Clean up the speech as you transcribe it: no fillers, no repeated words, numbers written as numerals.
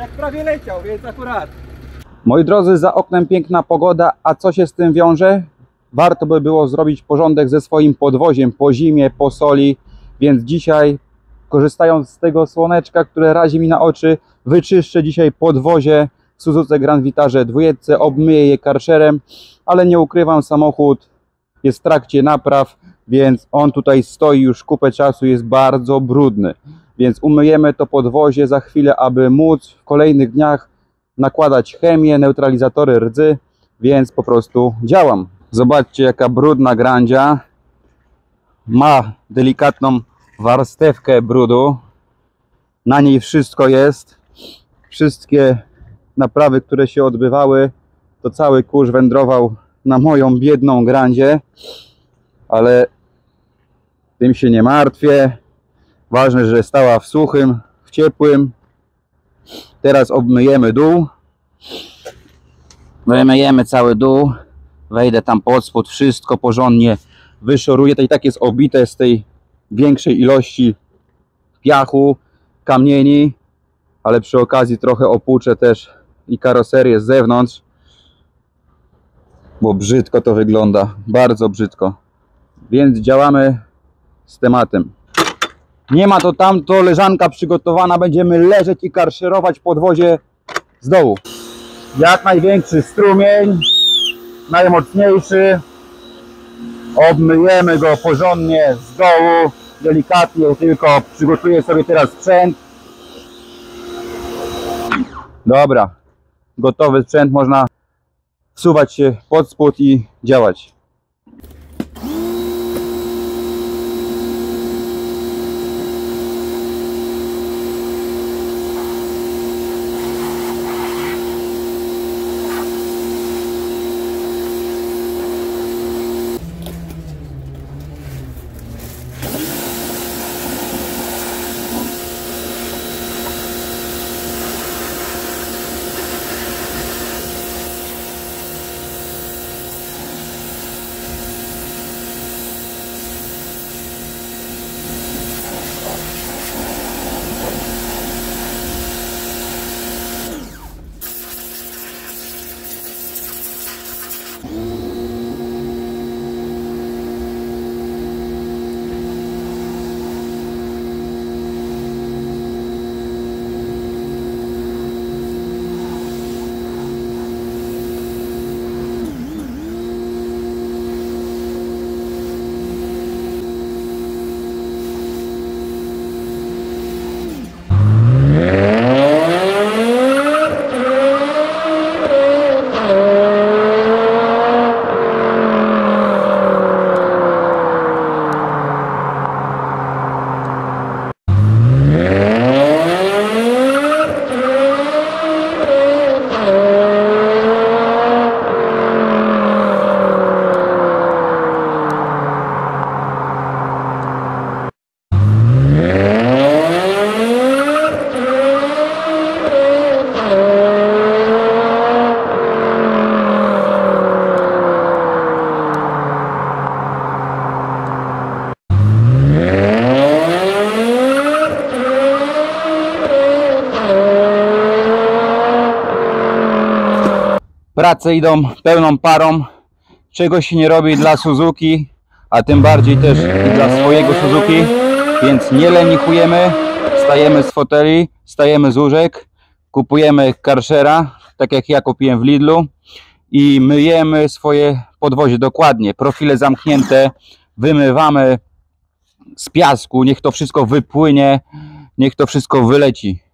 Jak prawie leciał, więc akurat. Moi drodzy, za oknem piękna pogoda, a co się z tym wiąże? Warto by było zrobić porządek ze swoim podwoziem po zimie, po soli, więc dzisiaj, korzystając z tego słoneczka, które razi mi na oczy, wyczyszczę dzisiaj podwozie w Suzuce Grand Vitarze 2, obmyję je karszerem, ale nie ukrywam, samochód jest w trakcie napraw, więc on tutaj stoi już kupę czasu, jest bardzo brudny. Więc umyjemy to podwozie za chwilę, aby móc w kolejnych dniach nakładać chemię, neutralizatory rdzy, więc po prostu działam. Zobaczcie, jaka brudna grandzia. Ma delikatną warstewkę brudu. Na niej wszystko jest. Wszystkie naprawy, które się odbywały, to cały kurz wędrował na moją biedną grandzie. Ale tym się nie martwię. Ważne, że stała w suchym, w ciepłym. Teraz obmyjemy dół. Wymyjemy cały dół. Wejdę tam pod spód, wszystko porządnie wyszoruję. To i tak jest obite z tej większej ilości piachu, kamieni, ale przy okazji trochę opłuczę też i karoserię z zewnątrz, bo brzydko to wygląda, bardzo brzydko. Więc działamy z tematem. Nie ma to tamto, leżanka przygotowana, będziemy leżeć i karszerować podwozie z dołu. Jak największy strumień, najmocniejszy. Obmyjemy go porządnie z dołu, delikatnie tylko przygotuję sobie teraz sprzęt. Dobra, gotowy sprzęt, można wsuwać się pod spód i działać. Prace idą pełną parą, czego się nie robi dla Suzuki, a tym bardziej też i dla swojego Suzuki, więc nie lenichujemy, wstajemy z foteli, wstajemy z łóżek, kupujemy karszera, tak jak ja kupiłem w Lidlu i myjemy swoje podwozie dokładnie, profile zamknięte, wymywamy z piasku, niech to wszystko wypłynie, niech to wszystko wyleci.